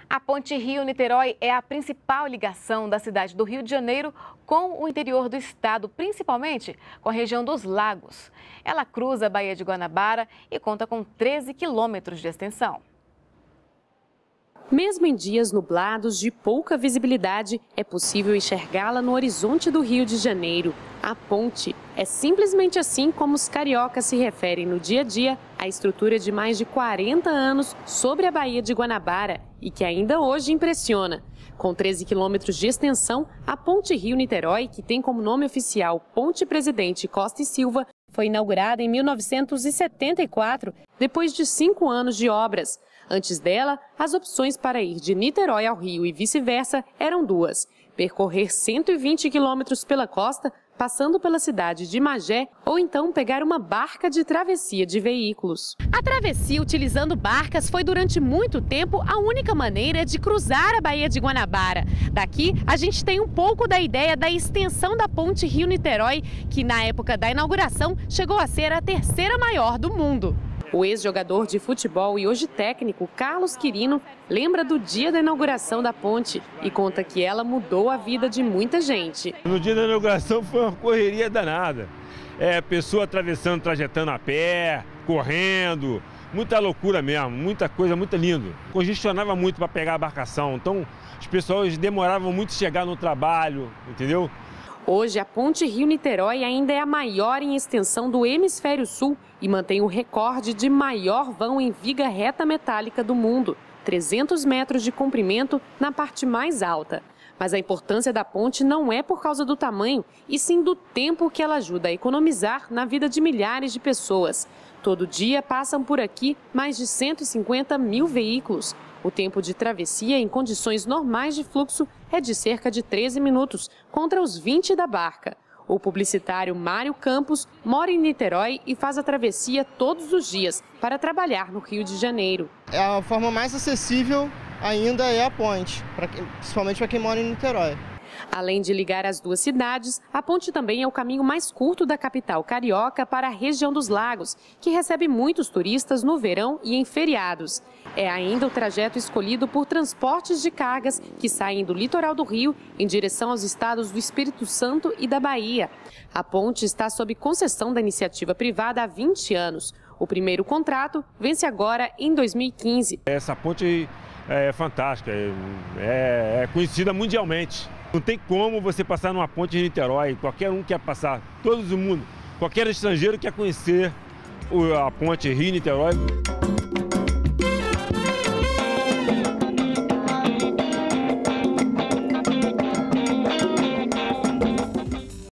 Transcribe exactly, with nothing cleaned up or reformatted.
A Ponte Rio-Niterói é a principal ligação da cidade do Rio de Janeiro com o interior do estado, principalmente com a região dos Lagos. Ela cruza a Baía de Guanabara e conta com treze quilômetros de extensão. Mesmo em dias nublados de pouca visibilidade, é possível enxergá-la no horizonte do Rio de Janeiro. A ponte é simplesmente assim como os cariocas se referem no dia a dia à estrutura de mais de quarenta anos sobre a Baía de Guanabara e que ainda hoje impressiona. Com treze quilômetros de extensão, a Ponte Rio-Niterói, que tem como nome oficial Ponte Presidente Costa e Silva, foi inaugurada em mil novecentos e setenta e quatro, depois de cinco anos de obras. Antes dela, as opções para ir de Niterói ao Rio e vice-versa eram duas: percorrer cento e vinte quilômetros pela costa, passando pela cidade de Magé, ou então pegar uma barca de travessia de veículos. A travessia utilizando barcas foi durante muito tempo a única maneira de cruzar a Baía de Guanabara. Daqui a gente tem um pouco da ideia da extensão da Ponte Rio-Niterói, que na época da inauguração chegou a ser a terceira maior do mundo. O ex-jogador de futebol e hoje técnico, Carlos Quirino, lembra do dia da inauguração da ponte e conta que ela mudou a vida de muita gente. No dia da inauguração foi uma correria danada. É, pessoa atravessando, trajetando a pé, correndo, muita loucura mesmo, muita coisa, muito lindo. Congestionava muito para pegar a embarcação, então as pessoas demoravam muito chegar no trabalho, entendeu? Hoje, a Ponte Rio-Niterói ainda é a maior em extensão do Hemisfério Sul e mantém o recorde de maior vão em viga reta metálica do mundo, trezentos metros de comprimento na parte mais alta. Mas a importância da ponte não é por causa do tamanho, e sim do tempo que ela ajuda a economizar na vida de milhares de pessoas. Todo dia passam por aqui mais de cento e cinquenta mil veículos. O tempo de travessia em condições normais de fluxo é de cerca de treze minutos, contra os vinte da barca. O publicitário Mário Campos mora em Niterói e faz a travessia todos os dias para trabalhar no Rio de Janeiro. A forma mais acessível ainda é a ponte, principalmente para quem mora em Niterói. Além de ligar as duas cidades, a ponte também é o caminho mais curto da capital carioca para a região dos Lagos, que recebe muitos turistas no verão e em feriados. É ainda o trajeto escolhido por transportes de cargas que saem do litoral do Rio em direção aos estados do Espírito Santo e da Bahia. A ponte está sob concessão da iniciativa privada há vinte anos. O primeiro contrato vence agora em dois mil e quinze. Essa ponte é fantástica, é, é conhecida mundialmente. Não tem como você passar numa ponte de Niterói, qualquer um quer passar, todo mundo, qualquer estrangeiro quer conhecer a ponte Rio-Niterói.